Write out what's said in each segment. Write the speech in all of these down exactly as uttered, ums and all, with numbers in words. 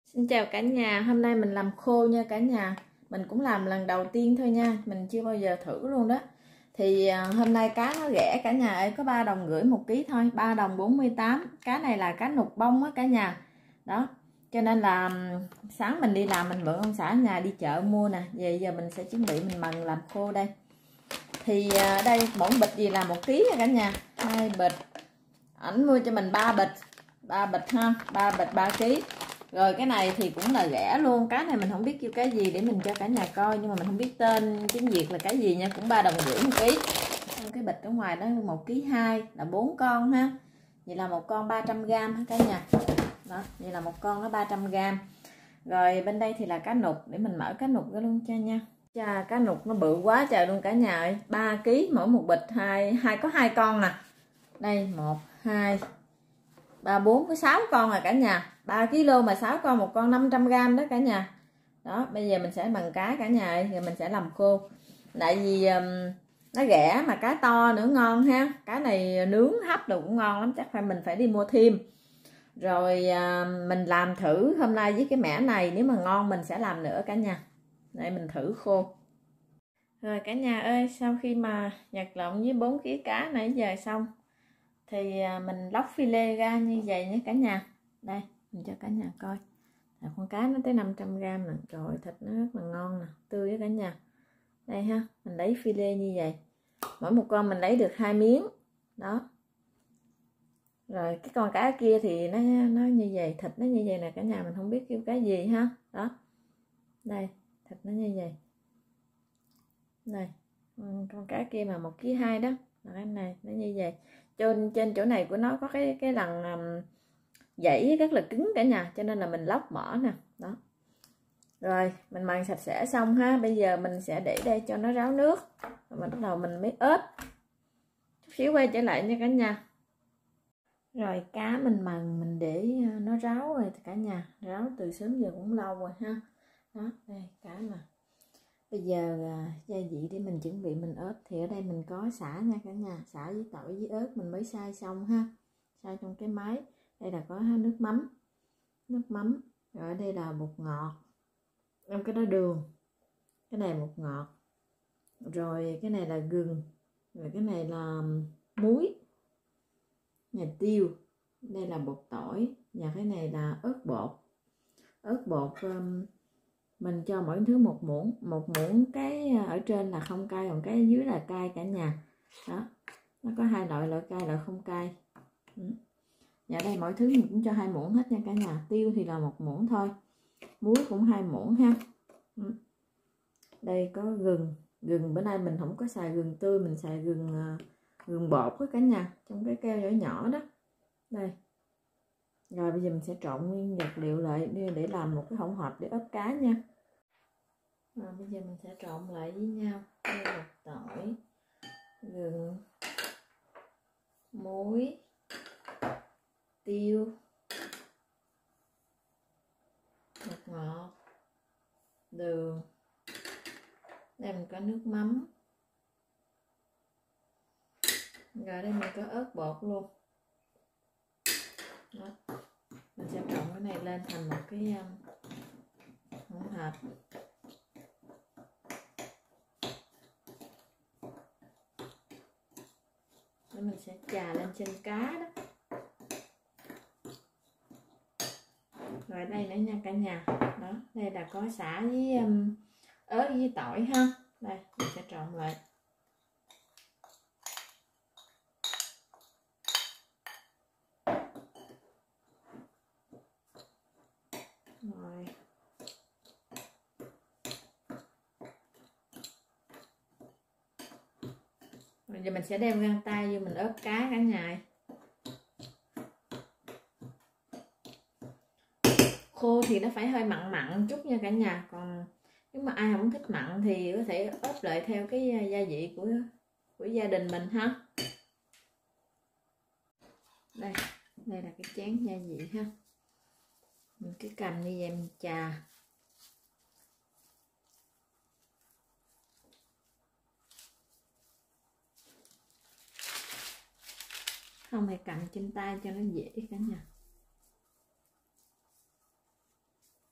Xin chào cả nhà, hôm nay mình làm khô nha cả nhà. Mình cũng làm lần đầu tiên thôi nha, mình chưa bao giờ thử luôn đó. Thì à, hôm nay cá nó rẻ cả nhà ơi, có ba đồng rưỡi một ký thôi, ba đồng bốn mươi tám. Cá này là cá nục bông á cả nhà. Đó, cho nên là sáng mình đi làm mình mượn ông xã nhà đi chợ mua nè. Vậy giờ mình sẽ chuẩn bị mình mần làm khô đây. Thì à, đây mỗi bịch gì là một ký nha cả nhà, hai bịch. Ảnh mua cho mình ba bịch, ba bịch ha, ba bịch ba ký. Rồi cái này thì cũng là rẻ luôn, cá này mình không biết kêu cái gì để mình cho cả nhà coi, nhưng mà mình không biết tên tiếng Việt là cái gì nha, cũng ba đồng rưỡi một ký. Cái bịch ở ngoài đó một ký hai là bốn con ha. Vậy là một con ba trăm gram ha cả nhà. Đó, vậy là một con nó ba trăm gram. Rồi bên đây thì là cá nục, để mình mở cá nục ra luôn cho nha. Chà, cá nục nó bự quá trời luôn cả nhà ơi, ba ký mỗi một bịch, hai hai có hai con nè. Đây một hai ba bốn có sáu con rồi cả nhà, ba ki lô mà sáu con, một con năm trăm gram đó cả nhà. Đó, bây giờ mình sẽ bằng cá cả nhà ơi, rồi mình sẽ làm khô. Tại vì um, nó rẻ mà cá to nữa ngon ha. Cá này nướng hấp đồ cũng ngon lắm, chắc phải mình phải đi mua thêm. Rồi uh, mình làm thử hôm nay với cái mẻ này, nếu mà ngon mình sẽ làm nữa cả nhà. Đây mình thử khô. Rồi cả nhà ơi, sau khi mà nhặt lộn với bốn ký cá nãy giờ xong thì mình lóc phi lê ra như vậy nhé cả nhà. Đây mình cho cả nhà coi, con cá nó tới năm trăm gram nè, trời thịt nó rất là ngon nè, tươi với cả nhà. Đây ha, mình lấy phi lê như vậy, mỗi một con mình lấy được hai miếng đó. Rồi cái con cá kia thì nó nó như vậy, thịt nó như vậy nè cả nhà, mình không biết kêu cái gì ha. Đó, đây thịt nó như vậy. Đây con cá kia mà một ký hai đó, cái này nó như vậy. Trên trên chỗ này của nó có cái cái lần um, dãy rất là cứng cả nhà, cho nên là mình lóc bỏ nè. Đó, rồi mình mần sạch sẽ xong ha. Bây giờ mình sẽ để đây cho nó ráo nước, rồi mình bắt đầu mình mới ướp. Chút xíu quay trở lại nha cả nhà. Rồi cá mình mần mình để nó ráo rồi cả nhà, ráo từ sớm giờ cũng lâu rồi ha. Đó, đây cá mà. Bây giờ gia vị để mình chuẩn bị mình ướp, thì ở đây mình có sả nha cả nhà, sả với tỏi với ớt mình mới xay xong ha, xay trong cái máy. Đây là có nước mắm, nước mắm. Rồi ở đây là bột ngọt, trong cái đó đường, cái này bột ngọt, rồi cái này là gừng, rồi cái này là muối, này tiêu, đây là bột tỏi, và cái này là ớt bột. Ớt bột um, mình cho mỗi thứ một muỗng, một muỗng cái ở trên là không cay, còn cái ở dưới là cay cả nhà. Đó, nó có hai loại, loại cay loại không cay. Dạ đây mỗi thứ mình cũng cho hai muỗng hết nha cả nhà. Tiêu thì là một muỗng thôi, muối cũng hai muỗng ha. Đây có gừng, gừng bữa nay mình không có xài gừng tươi, mình xài gừng gừng bột với cả nhà, trong cái keo nhỏ nhỏ đó. Đây. Rồi bây giờ mình sẽ trộn nguyên vật liệu lại để làm một cái hỗn hợp để ướp cá nha. Rồi bây giờ mình sẽ trộn lại với nhau. Đây là tỏi, gừng, muối, tiêu, bột ngọt, đường. Đây mình có nước mắm. Rồi đây mình có ớt bột luôn. Đó. Mình sẽ trộn cái này lên thành một cái hỗn hợp. Để mình sẽ chà lên trên cá đó. Rồi đây nữa nha cả nhà. Đó, đây là có sả với um, ớt với tỏi ha. Đây, mình sẽ trộn lại. Rồi. Rồi giờ mình sẽ đem găng tay vô mình ướp cá cả nhà. Khô thì nó phải hơi mặn mặn chút nha cả nhà, còn nếu mà ai không thích mặn thì có thể ướp lại theo cái gia vị của của gia đình mình ha. Đây, đây là cái chén gia vị ha. Mình cứ cầm như vậy mình chà. Không phải cầm trên tay cho nó dễ cả nhà.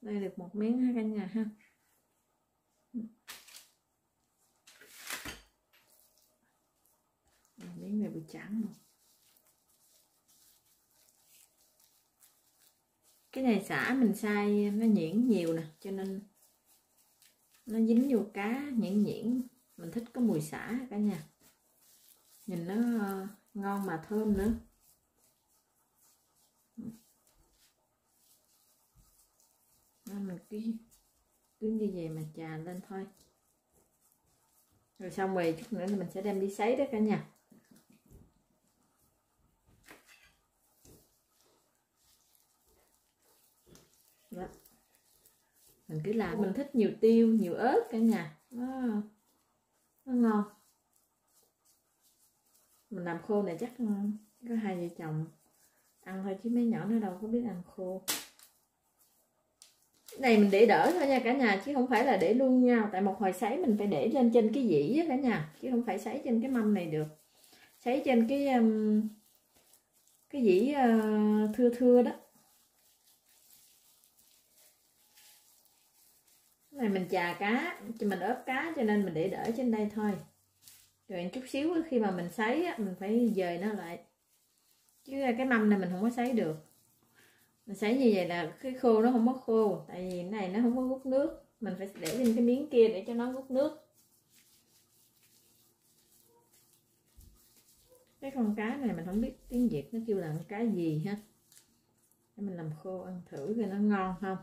Đây được một miếng ha cả nhà ha. Miếng này bị trắng rồi. Cái này xả mình xay nó nhuyễn nhiều nè, cho nên nó dính vô cá nhuyễn nhuyễn. Mình thích có mùi xả cả nhà, nhìn nó ngon mà thơm nữa. Đó, mình cứ cứ như vậy mà chà lên thôi. Rồi xong rồi chút nữa là mình sẽ đem đi sấy đó cả nhà. Đó. Mình cứ làm, mình thích nhiều tiêu, nhiều ớt cả nhà, nó, nó ngon. Mình làm khô này chắc có hai vợ chồng ăn thôi chứ mấy nhỏ nó đâu có biết ăn khô. Cái này mình để đỡ thôi nha cả nhà, chứ không phải là để luôn nha. Tại một hồi sấy mình phải để lên trên cái dĩ á cả nhà, chứ không phải sấy trên cái mâm này được. Sấy trên cái um, cái dĩ uh, thưa thưa đó. Cái này mình chà cá, mình ốp cá cho nên mình để đỡ trên đây thôi. Rồi chút xíu khi mà mình sấy á, mình phải dời nó lại. Chứ cái mâm này mình không có sấy được. Mình sấy như vậy là cái khô nó không có khô. Tại vì cái này nó không có hút nước. Mình phải để lên cái miếng kia để cho nó hút nước. Cái con cá này mình không biết tiếng Việt nó kêu là con cá gì ha. Để mình làm khô ăn thử coi nó ngon không.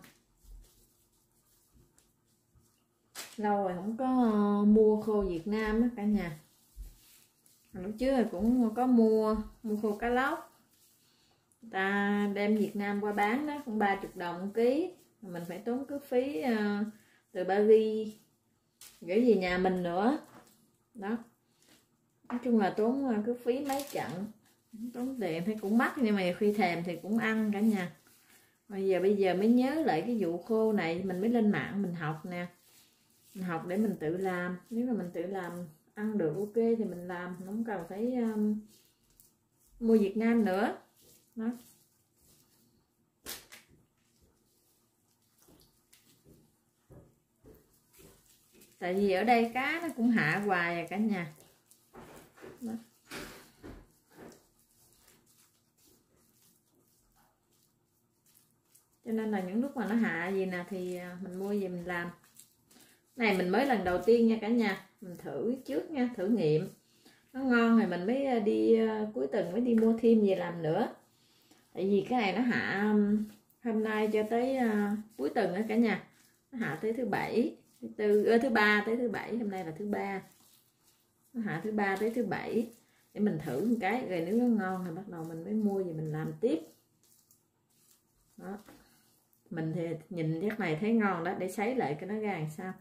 Lâu rồi không có mua khô Việt Nam á cả nhà. Lúc trước thì cũng có mua mua khô cá lóc. Ta đem Việt Nam qua bán đó, cũng ba mươi đồng một ký. Mình phải tốn cước phí uh, từ Paris gửi về nhà mình nữa. Đó. Nói chung là tốn cước phí mấy trận. Tốn tiền thì cũng mắc, nhưng mà khi thèm thì cũng ăn cả nhà. Bây giờ bây giờ mới nhớ lại cái vụ khô này, mình mới lên mạng mình học nè. Mình học để mình tự làm. Nếu mà mình tự làm ăn được ok thì mình làm, không cần phải um, mua Việt Nam nữa. Đó. Tại vì ở đây cá nó cũng hạ hoài à cả nhà. Đó. Cho nên là những lúc mà nó hạ gì nè thì mình mua về mình làm. Này mình mới lần đầu tiên nha cả nhà, mình thử trước nha, thử nghiệm nó ngon rồi mình mới đi cuối tuần mới đi mua thêm về làm nữa. Tại vì cái này nó hạ hôm nay cho tới uh, cuối tuần đó cả nhà, nó hạ tới thứ bảy, thứ tư, thứ ba tới thứ bảy, hôm nay là thứ ba, nó hạ thứ ba tới thứ bảy để mình thử một cái, rồi nếu nó ngon thì bắt đầu mình mới mua về mình làm tiếp. Đó. Mình thì nhìn cái này thấy ngon đó, để sấy lại cái nó ra làm sao.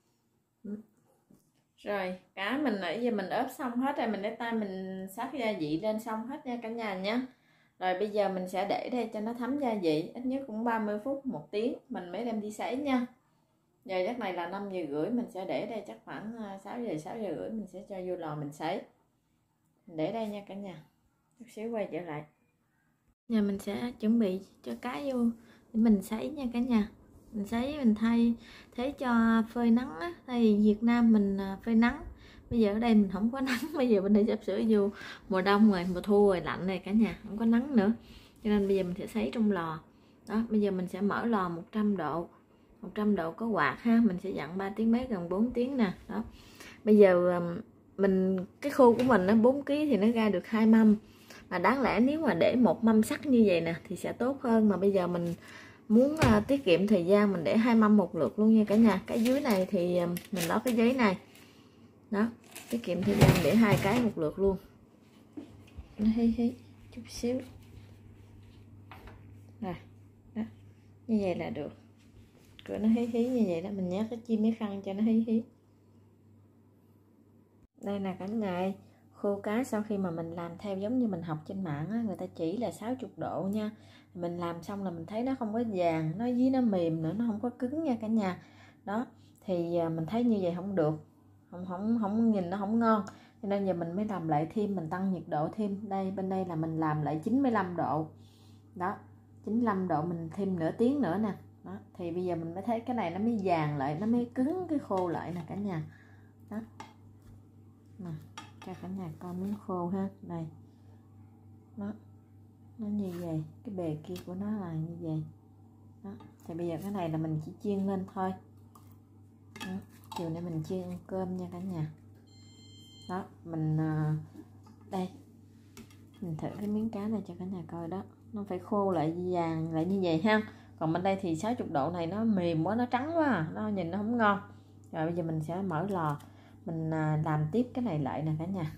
Rồi cá mình nãy giờ mình ướp xong hết rồi, mình để tay mình xắt gia vị lên xong hết nha cả nhà nhé. Rồi bây giờ mình sẽ để đây cho nó thấm gia vị, ít nhất cũng ba mươi phút, một tiếng mình mới đem đi sấy nha. Giờ giấc này là năm giờ rưỡi, mình sẽ để đây chắc khoảng sáu giờ, sáu giờ rưỡi mình sẽ cho vô lò mình sấy. Mình để đây nha cả nhà. Chút xíu quay trở lại. Giờ mình sẽ chuẩn bị cho cá vô để mình sấy nha cả nhà. Mình sấy mình thay thế cho phơi nắng á, thay vì Việt Nam mình phơi nắng. Bây giờ ở đây mình không có nắng, bây giờ bên đây sắp sửa vô mùa đông rồi, mùa thu rồi, lạnh này cả nhà, không có nắng nữa. Cho nên bây giờ mình sẽ sấy trong lò. Đó, bây giờ mình sẽ mở lò một trăm độ. một trăm độ có quạt ha, mình sẽ dặn ba tiếng mấy gần bốn tiếng nè. Đó. Bây giờ mình cái khô của mình nó bốn ký thì nó ra được hai mâm. Mà đáng lẽ nếu mà để một mâm sắt như vậy nè thì sẽ tốt hơn, mà bây giờ mình muốn uh, tiết kiệm thời gian mình để hai mâm một lượt luôn nha cả nhà. Cái dưới này thì uh, mình lót cái giấy này. Đó, tiết kiệm thời gian để hai cái một lượt luôn. Nó hí hí chút xíu. Rồi, đó. Như vậy là được. Rồi nó hí hí như vậy đó, mình nhét cái chim cái khăn cho nó hí hí. Đây là cả nhà khô cá sau khi mà mình làm theo giống như mình học trên mạng á, người ta chỉ là sáu mươi độ nha. Mình làm xong là mình thấy nó không có vàng, nó dưới nó mềm nữa, nó không có cứng nha cả nhà. Đó, thì mình thấy như vậy không được. Không không không nhìn nó không ngon. Cho nên giờ mình mới làm lại thêm, mình tăng nhiệt độ thêm. Đây bên đây là mình làm lại chín mươi lăm độ. Đó, chín mươi lăm độ mình thêm nửa tiếng nữa nè. Đó, thì bây giờ mình mới thấy cái này nó mới vàng lại, nó mới cứng cái khô lại nè cả nhà. Đó nè, cho cả nhà coi miếng khô ha. Đây đó, nó như vậy, cái bề kia của nó là như vậy. Đó, thì bây giờ cái này là mình chỉ chiên lên thôi. Đó, chiều nay mình chiên ăn cơm nha cả nhà. Đó, mình đây mình thử cái miếng cá này cho cả nhà coi. Đó, nó phải khô lại vàng lại như vậy ha. Còn bên đây thì sáu mươi độ này nó mềm quá, nó trắng quá, nó nhìn nó không ngon. Rồi bây giờ mình sẽ mở lò, mình làm tiếp cái này lại nè cả nhà.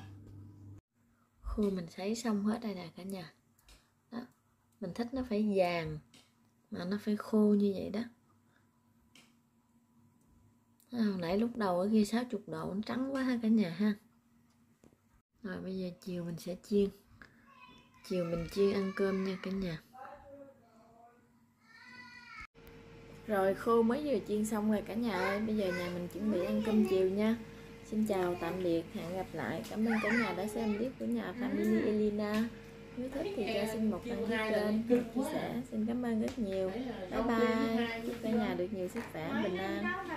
Khô mình sấy xong hết đây nè cả nhà. Đó, mình thích nó phải vàng mà nó phải khô như vậy đó. Hồi nãy lúc đầu ở kia sáu mươi độ nó trắng quá ha cả nhà ha. Rồi bây giờ chiều mình sẽ chiên. Chiều mình chiên ăn cơm nha cả nhà. Rồi khô mới vừa chiên xong rồi cả nhà ơi. Bây giờ nhà mình chuẩn bị ăn cơm chiều nha. Xin chào tạm biệt, hẹn gặp lại. Cảm ơn cả nhà đã xem clip của nhà Family Elina. Nếu thích thì cho xin một đăng ký kênh, chia sẻ. Xin cảm ơn rất nhiều. Bye bye. Chúc cả nhà được nhiều sức khỏe, bình an.